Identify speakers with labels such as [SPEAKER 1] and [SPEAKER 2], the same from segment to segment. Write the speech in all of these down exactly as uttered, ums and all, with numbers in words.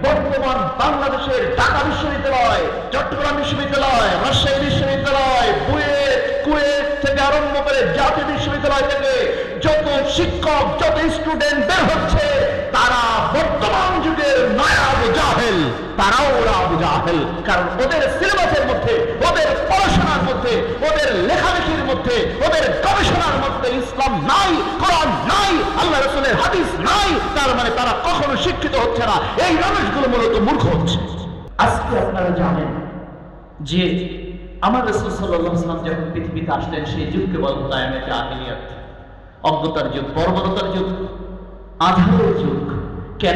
[SPEAKER 1] বর্তমান বাংলাদেশের ঢাকা বিশ্ববিদ্যালয়, চট্টগ্রাম বিশ্ববিদ্যালয়, রাজশাহী বিশ্ববিদ্যালয়, বুয়েট, কুয়েট থেকে আরম্ভ করে জাতীয় বিশ্ববিদ্যালয় থেকে যত শিক্ষক, যত স্টুডেন্ট বের হচ্ছে, তারা বর্তমান যুগের নয়া আবু জাহেল, তারাও ওরা আবু জাহেল। কারণ ওদের সিলেবাসের মধ্যে, ওদের পড়াশোনার মধ্যে, ওদের লেখালেখির মধ্যে, ওদের গবেষণার মধ্যে ইসলাম নাই, কোরআন নাই, আল্লাহ রাসূলের হাদিস নাই। তার মানে তারা কখনো শিক্ষিত হচ্ছে না। এই মানুষগুলো মূলত মূর্খ হচ্ছে। আজকে আপনারা জানেন যে আমার রাসূল সাল্লাল্লাহু আলাইহি ওয়াসাল্লাম যখন পৃথিবীতে আসলেন, সেই যুগকে বলা হতো আয়ামে জাহিলিয়াত, অজ্ঞতার যুগ, বর্বরতার যুগ, আধারের যুগ। কেন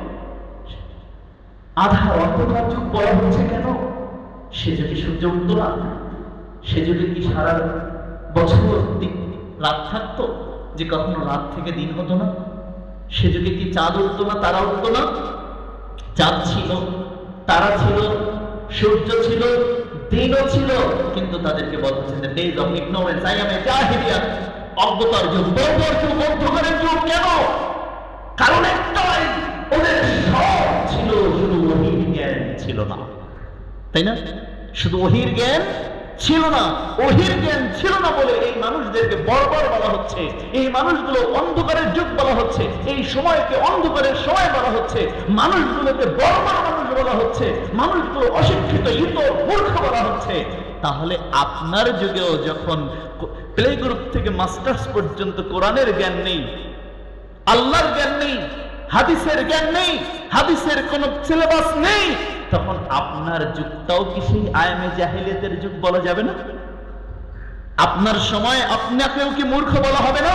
[SPEAKER 1] আধার অন্ধকার যুগ বলা হচ্ছে? কেন? সে যুগে সূর্য উঠত না, সে যুগে কি সারা বছর রাত থাকতো, যে কখনো রাত থেকে দিন হতো না? সে যুগে কি চাঁদ উঠতো না, তারা উঠতো না? চাঁদ ছিল, তারা ছিল, সূর্য ছিল, দিনও ছিল, কিন্তু তাদেরকে বলা হচ্ছে the days of ignorance, আয়ামে জাহিলিয়াত, অজ্ঞতার যুগ, বর্বর যুগ, অন্ধকারের যুগ। কেন? কারণ একটাই, ওদের সব ছিল, শুধু ওহীর জ্ঞান ছিল না, তাই না? শুধু ওহীর জ্ঞান ছিল না, ওহীর জ্ঞান ছিল না বলে এই মানুষদেরকে বর্বর বলা হচ্ছে, এই মানুষগুলো অন্ধকারের যুগ বলা হচ্ছে, এই সময়কে অন্ধকারের সময় বলা হচ্ছে, মানুষগুলোকে বর্বর মানুষ বলা হচ্ছে, মানুষগুলো অশিক্ষিত, ইত, মূর্খ বলা হচ্ছে। তাহলে আপনার যুগেও যখন প্লে গ্রুপ থেকে মাস্টার্স পর্যন্ত কোরআনের জ্ঞান নেই, আল্লাহর জ্ঞান নেই, হাদিসের জ্ঞান নেই, হাদিসের কোন সিলেবাস নেই, তখন আপনার যুগটাও কি সেই আয়ামে জাহিলিয়াতের যুগ বলা যাবে না? আপনার সময় আপনাকেও কি মূর্খ বলা হবে না?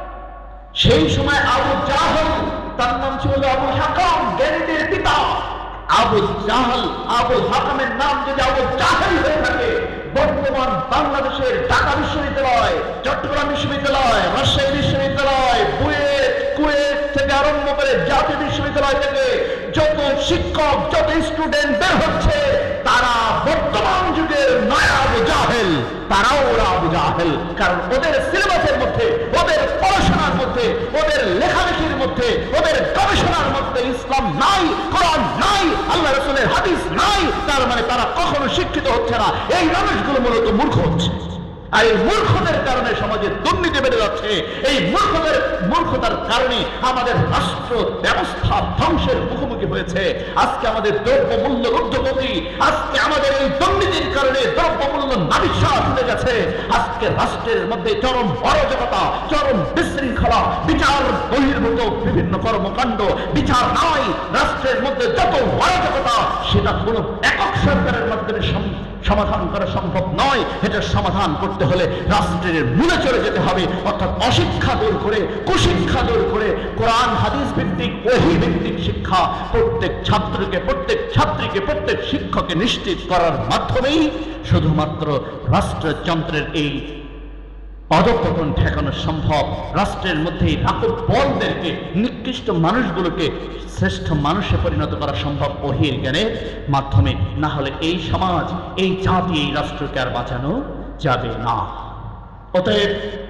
[SPEAKER 1] সেই সময় আবু জাহল, তার নাম ছিল আবুল হাকাম, জ্ঞানীদের পিতা। আবু জাহল, আবুল হাকামের নাম যদি আবু জাহেল হয়ে থাকে, বর্তমান বাংলাদেশের ঢাকা বিশ্ববিদ্যালয়, চট্টগ্রাম বিশ্ববিদ্যালয়, রাজশাহী বিশ্ববিদ্যালয়, বুয়েট, কুয়েট থেকে আরম্ভ করে জাতীয় বিশ্ববিদ্যালয় থেকে যত শিক্ষক, যত স্টুডেন্ট বের হচ্ছে, তারা বর্তমান যুগের নয়া আবু জাহেল, তারাও ওরা আবু জাহেল। কারণ ওদের সিলেবাসের মধ্যে, ওদের পড়াশোনার মধ্যে, ওদের লেখালেখির মধ্যে, ওদের গবেষণার মধ্যে ইসলাম নাই, কোরআন নাই, আল্লাহ রাসূলের হাদিস নাই। তার মানে তারা কখনো শিক্ষিত হচ্ছে না। এই মানুষগুলো মূলত মূর্খ হচ্ছে। আর এই মূর্খদের কারণে সমাজে দুর্নীতি বেড়ে যাচ্ছে। এই মূর্খদের মূর্খতার কারণে আমাদের রাষ্ট্র ব্যবস্থা ধ্বংসের মুখোমুখি হয়েছে। আজকে আমাদের দ্রব্য মূল্য ঊর্ধ্বগতি, আজকে আমাদের এই দুর্নীতির কারণে দ্রব্য মূল্য নাবিশ্বাস হয়ে গেছে। আজকে রাষ্ট্রের মধ্যে চরম অরাজকতা, চরম বিশৃঙ্খলা, বিচার বহির্ভূত বিভিন্ন কর্মকাণ্ড, বিচার নাই। রাষ্ট্রের মধ্যে যত অরাজকতা, সেটা কোনো একক সরকারের মাধ্যমে সমাধান করা সম্ভব নয়। এটা সমাধান করতে হলে রাষ্ট্রের মূলে চলে যেতে হবে, অর্থাৎ অশিক্ষা দূর করে, কুশিক্ষা দূর করে কোরআন হাদিস ভিত্তিক, ওহী ভিত্তিক শিক্ষা প্রত্যেক ছাত্রকে, প্রত্যেক ছাত্রীকে, প্রত্যেক শিক্ষককে নিশ্চিত করার মাধ্যমেই শুধুমাত্র রাষ্ট্রযন্ত্রের এই অধঃপতন ঠেকানো সম্ভব। রাষ্ট্রের মধ্যে রাকব বলদেরকে, নিকৃষ্ট মানুষগুলোকে শ্রেষ্ঠ মানুষে পরিণত করা সম্ভব ওহীর জ্ঞানের মাধ্যমে। না হলে এই সমাজ, এই জাতি, এই রাষ্ট্রকে আর বাঁচানো যাবে না। অতএব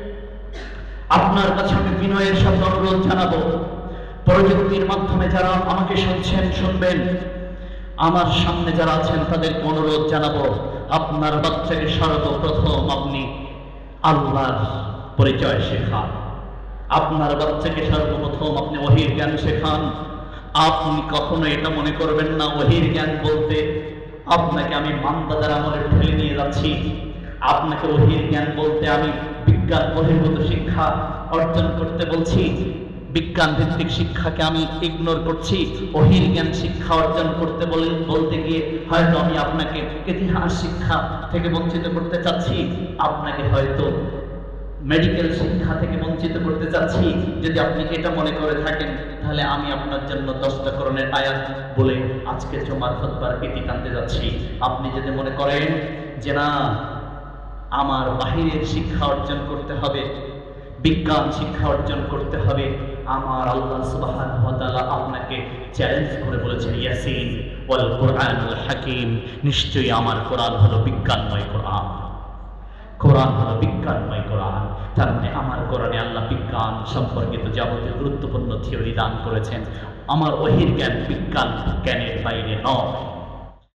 [SPEAKER 1] আপনার কাছে আমি বিনয়ের সাথে অনুরোধ জানাবো, প্রযুক্তির মাধ্যমে যারা আমাকে শুনছেন, শুনবেন, আমার সামনে যারা আছেন তাদেরকে অনুরোধ জানাবো, আপনার বাচ্চাকে সর্বপ্রথম আপনি আল্লাহর পরিচয় শেখান। আপনার বাচ্চাকে সর্বপ্রথম আপনি ওহীর জ্ঞান শেখান। আপনি কখনো এটা মনে করবেন না ওহীর জ্ঞান বলতে আপনাকে আমি মান্দাদার আমলে ঠেলে নিয়ে যাচ্ছি, আপনাকে ওহীর জ্ঞান বলতে আমি বিজ্ঞান বহির্ভূত শিক্ষা অর্জন করতে বলছি, বিজ্ঞান ভিত্তিক শিক্ষাকে আমি ইগনোর করছি। ওহীর জ্ঞান শিক্ষা অর্জন করতে বলতে গিয়ে হয়তো আমি আপনাকে ইতিহাস শিক্ষা থেকে বঞ্চিত করতে চাচ্ছি, আপনাকে হয়তো মেডিকেল শিক্ষা থেকে বঞ্চিত করতে চাচ্ছি। যদি আপনি এটা মনে করে থাকেন, তাহলে আমি আপনার জন্য দশটা কোরআনের আয়াত বলে আজকের জুমার খুতবার ইতি টানতে যাচ্ছি। আপনি যদি মনে করেন যে না, আমার বাহিরের শিক্ষা অর্জন করতে হবে, বিজ্ঞান শিক্ষা অর্জন করতে হবে, আমার আল্লাহ সুবহানাহু ওয়া তাআলা আপনাকে চ্যালেঞ্জ করে বলেছেন, ইয়াসিন ওয়াল কুরআনুল হাকীম, নিশ্চয়ই আমার কোরআন হলো বিজ্ঞানময় কোরআন। কোরআন হলো বিজ্ঞানময় কোরআন। তার মানে আমার কোরআনে আল্লাহ বিজ্ঞান সম্পর্কিত যাবতীয় গুরুত্বপূর্ণ থিওরি দান করেছেন। আমার ওহির জ্ঞান বিজ্ঞান জ্ঞানের বাইরে নয়।